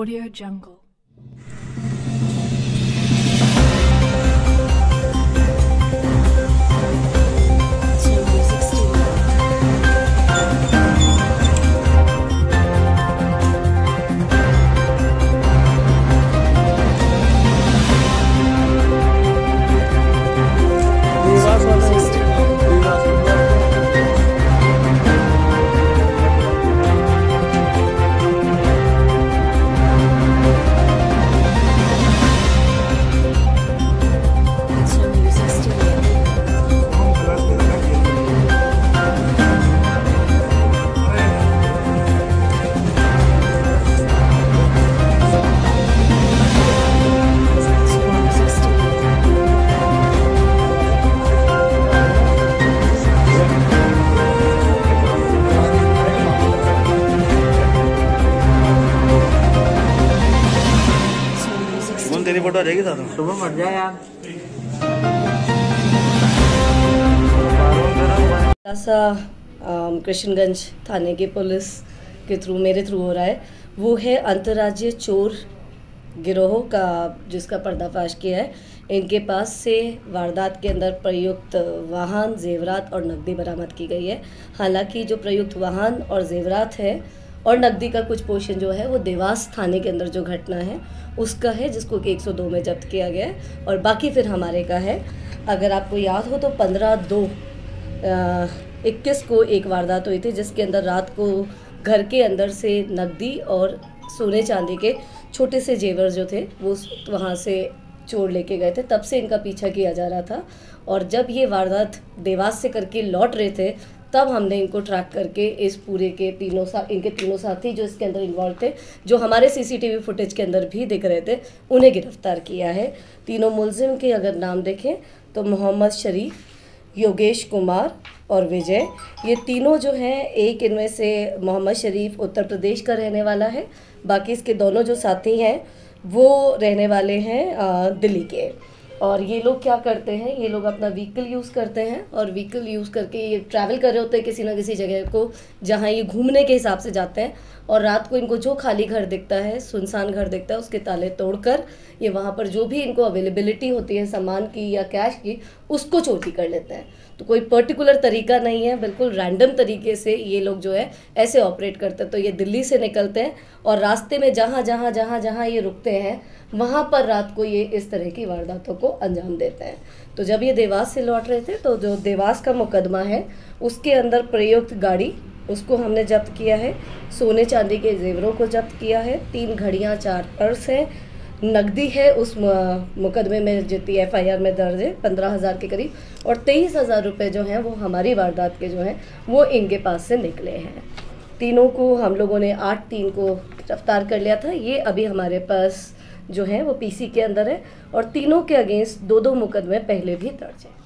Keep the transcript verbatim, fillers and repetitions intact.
Audio Jungle. तेरी photo आ जाएगी साथ सुबह मर जाए यार। सा कृष्णगंज थाने की पुलिस के थ्रू मेरे थ्रू हो रहा है, वो है अंतर्राज्यीय चोर गिरोह का जिसका पर्दाफाश किया है। इनके पास से वारदात के अंदर प्रयुक्त वाहन, जेवरात और नकदी बरामद की गई है। हालांकि जो प्रयुक्त वाहन और जेवरात है और नकदी का कुछ पोर्शन जो है वो देवास थाने के अंदर जो घटना है उसका है, जिसको कि एक सौ दो में जब्त किया गया है और बाकी फिर हमारे का है। अगर आपको याद हो तो पंद्रह दो इक्कीस को एक वारदात हुई थी जिसके अंदर रात को घर के अंदर से नकदी और सोने चांदी के छोटे से जेवर जो थे वो वहाँ से चोर लेके गए थे। तब से इनका पीछा किया जा रहा था और जब ये वारदात देवास से करके लौट रहे थे तब हमने इनको ट्रैक करके इस पूरे के तीनों सा इनके तीनों साथी जो इसके अंदर इन्वॉल्व थे, जो हमारे सीसीटीवी फुटेज के अंदर भी दिख रहे थे, उन्हें गिरफ्तार किया है। तीनों मुलजिम के अगर नाम देखें तो मोहम्मद शरीफ, योगेश कुमार और विजय, ये तीनों जो हैं, एक इनमें से मोहम्मद शरीफ उत्तर प्रदेश का रहने वाला है, बाकी इसके दोनों जो साथी हैं वो रहने वाले हैं दिल्ली के। और ये लोग क्या करते हैं, ये लोग अपना व्हीकल यूज़ करते हैं और व्हीकल यूज़ करके ये ट्रैवल कर रहे होते हैं किसी ना किसी जगह को जहाँ ये घूमने के हिसाब से जाते हैं और रात को इनको जो खाली घर दिखता है, सुनसान घर दिखता है, उसके ताले तोड़कर ये वहाँ पर जो भी इनको अवेलेबिलिटी होती है सामान की या कैश की, उसको चोरी कर लेते हैं। तो कोई पर्टिकुलर तरीका नहीं है, बिल्कुल रैंडम तरीके से ये लोग जो है ऐसे ऑपरेट करते हैं। तो ये दिल्ली से निकलते हैं और रास्ते में जहाँ जहाँ जहाँ जहाँ ये रुकते हैं वहाँ पर रात को ये इस तरह की वारदातों को अंजाम देते हैं। तो जब ये देवास से लौट रहे थे तो जो देवास का मुकदमा है उसके अंदर प्रयुक्त गाड़ी उसको हमने जब्त किया है, सोने चांदी के जेवरों को जब्त किया है, तीन घड़ियाँ, चार पर्स हैं, नकदी है उस मुकदमे में जितनी एफ आई आर में दर्ज है पंद्रह हज़ार के करीब, और तेईस हज़ार रुपये जो हैं वो हमारी वारदात के जो हैं वो इनके पास से निकले हैं। तीनों को हम लोगों ने आठ तीन को गिरफ्तार कर लिया था। ये अभी हमारे पास जो है वो पी सी के अंदर है और तीनों के अगेंस्ट दो दो मुकदमे पहले भी दर्ज हैं।